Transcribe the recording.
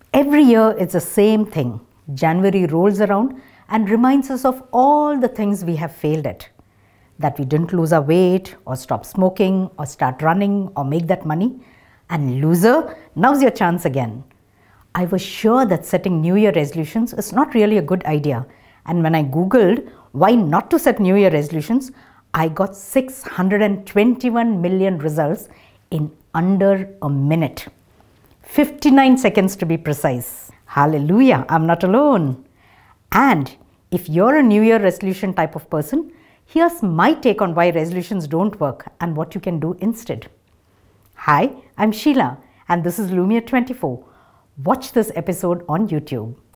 Every year it's the same thing. January rolls around and reminds us of all the things we have failed at. That we didn't lose our weight, or stop smoking, or start running, or make that money. And loser, now's your chance again. I was sure that setting New Year resolutions is not really a good idea. And when I Googled why not to set New Year resolutions, I got 621 million results in under a minute. 59 seconds to be precise. Hallelujah, I'm not alone. And if you're a New Year resolution type of person, here's my take on why resolutions don't work and what you can do instead. Hi, I'm Sheila and this is Lumiere 24. Watch this episode on YouTube.